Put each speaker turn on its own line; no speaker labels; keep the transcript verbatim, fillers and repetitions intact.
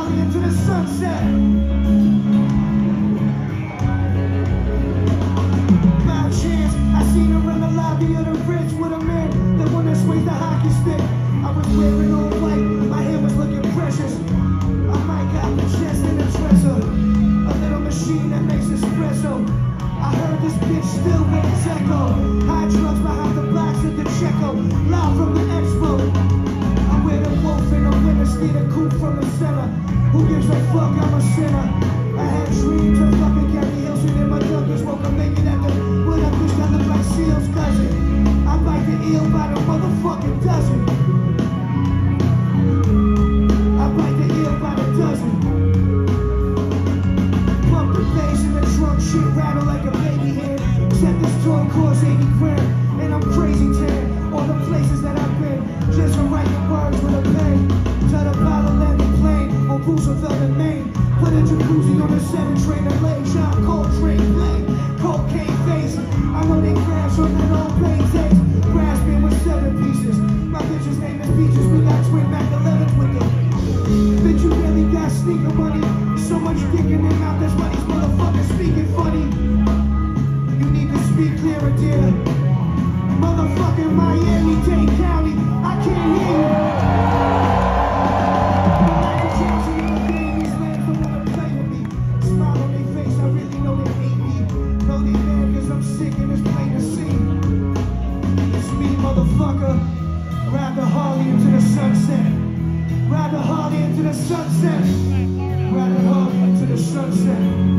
Harley into the sunset. By chance, I seen her in the lobby of the Ritz with a man that wanna swing the hockey stick. I was wearing all white, my hair was looking precious. I might got the chest in the dresser, a little machine that makes espresso. I heard this bitch still with echo. High drugs behind the box at the Checo, loud from the expo. I'm with a wolf in a winter, steal a coupe from the center. Who gives a fuck? I'm a sinner. I had dreams of fucking Gary Hilson in my Douglas, woke up naked at the wood. I wish I looked like Seal's cousin. I bite the eel by the motherfucking dozen. I bite the eel by the dozen. Pump the bass in the trunk, shit rattle like a baby head. Set this tour course eighty grand, and I'm crazy tan. All the places that I've been, just for writing words with a pen. Tell the bottle and the plane, on Roosevelt and Maine. Put a jacuzzi on the seven train and lay John Coltrane play. Cocaine face, I know they crash on that old plane days. Grasping with seven pieces. My bitch's name is Peaches, we got twin Mac elevens with it. Bitch, you really got sneaker money. So much dick in their mouth, that's why these motherfuckers speaking funny. You need to speak clearer, dear. Motherfucking Miami-Dade County, I can't hear you. Michael Jackson and the babies, man, don't wanna play with me. Smile on their face, I really know they hate me. Know they mad cause I'm sick and it's plain to see. It's me, motherfucker. Ride the Harley into the sunset. Ride the Harley into the sunset. Ride the Harley into the sunset.